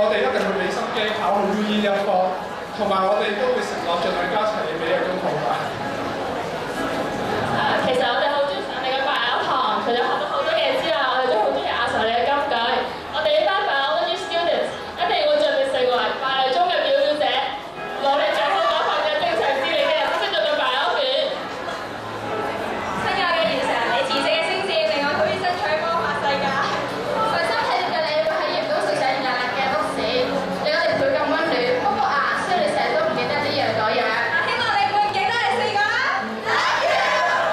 我哋一定會俾心機考好 UE 呢一科，同埋我哋都會承諾盡量加齊你俾嘅功課㗎。 其實我哋好中意上你嘅 bio 堂，除咗學到好多嘢之外，我哋都好中意阿 Sir 你嘅金句。我哋呢班 biology students 一定會盡力成為敗類中嘅表表者，努力做好嗰份嘅精誠致力嘅人生進入 bio 卷。 親愛嘅賢常，你辭職嘅聲線令我好於爭取魔法世界。 為心體貼嘅你會喺鹽都食上日嘅屋市，令我哋倍咁溫暖。不過啊，雖然你成日都唔記得呢樣嗰樣。 希望你會記得你4個啊！ Thank you。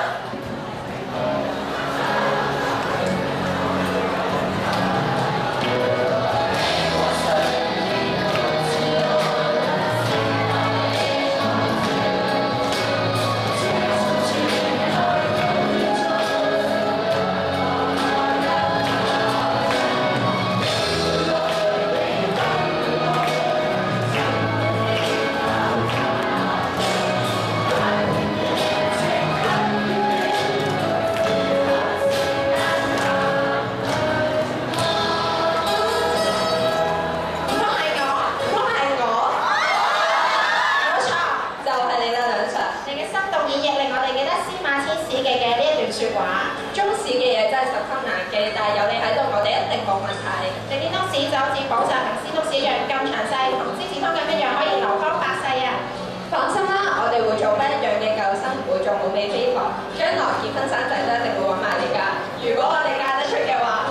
中史嘅嘢真係十分難記，但係有你喺度，我哋一定冇問題。歷典通史就好似補習同司通史一樣咁詳細，同資治通咁一樣可以流芳百世啊！放心啦，我哋會做不一樣嘅救生，唔會做冇尾飛陀，將來結婚生仔都一定會揾埋你㗎。如果我哋嫁得出嘅話。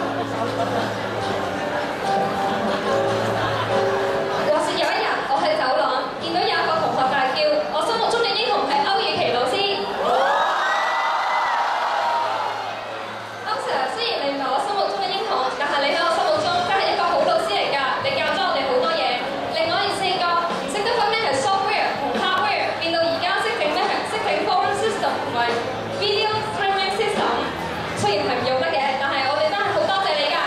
話說有一日，我喺走廊見到有一個同學大叫：我心目中嘅英雄係歐爾奇老師。你喺我心目中真係一個好老師嚟㗎，你教咗我哋好多嘢。另外4個唔識得分咩係 software 同 hardware， 變到而家識整咩係識整 phone system 同埋 video streaming system。雖然係唔用得嘅，但係我哋真係好多謝你㗎。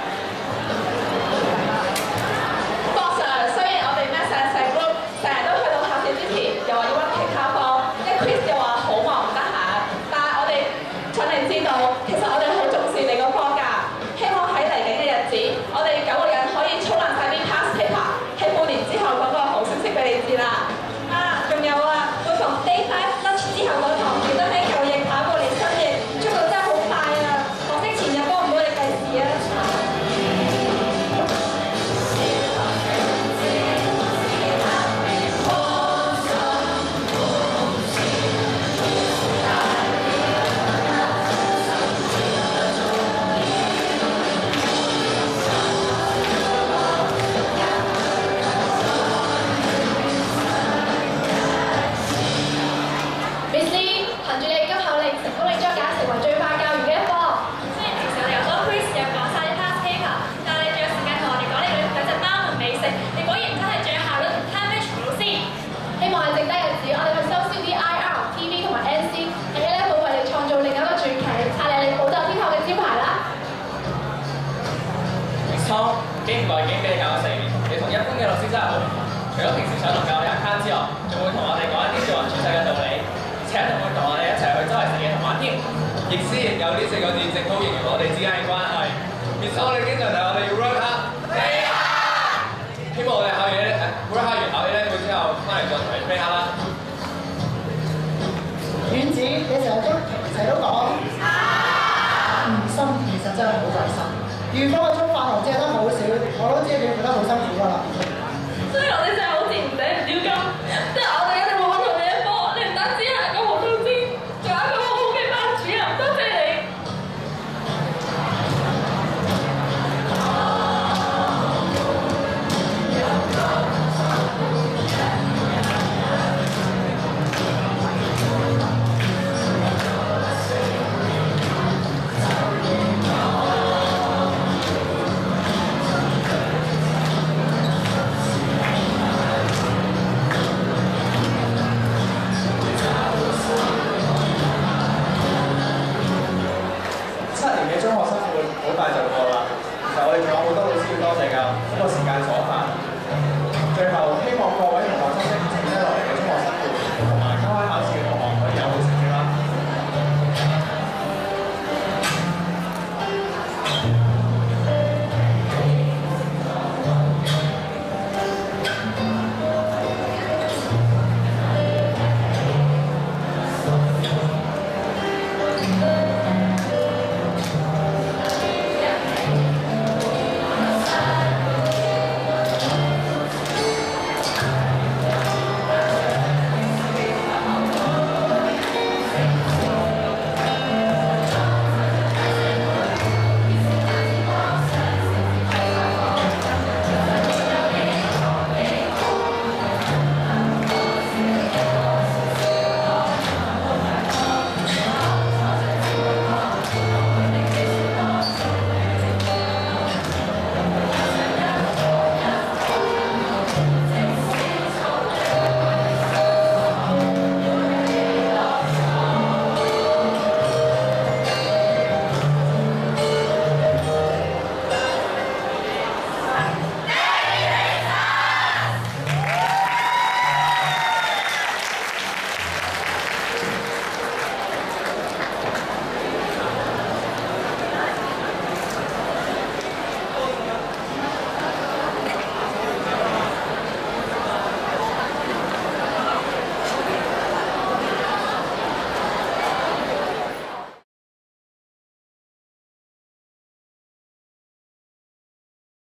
博 Sir， 雖然我哋咩成 group 成日都去到考試之前又話要温其他科，一 Chris 又話好忙唔得閒，但係我哋想你知道，其實我哋好重視你個科㗎。希望喺嚟緊嘅日子，我哋9個人可以操爛晒啲 past paper， 喺半年之後講個好消息俾你知啦。仲有啊，每逢 day 5 lunch 之後嗰堂，記得喺舊翼跑過嚟新翼，速度真係好快啊！可惜前日幫唔到你計時啊。 經唔耐已經俾你教咗4年，你同一般嘅老師真係好唔同。除咗平時上堂教我哋account之外，仲會同我哋講一啲做人處世嘅道理，而且仲會同我哋一齊去周圍食嘢同玩添。亦師亦友呢4個字正好形容我哋之間嘅關係。Miss 我哋經常提我哋要 work hard， 希望我哋考完考嘢咧，佢之後翻嚟再同你 play hard 啦。 丸子，你成日都講唔心，其實真係好在心。預科嘅中化學借得好少，我都知你做得好辛苦㗎啦。 所以我哋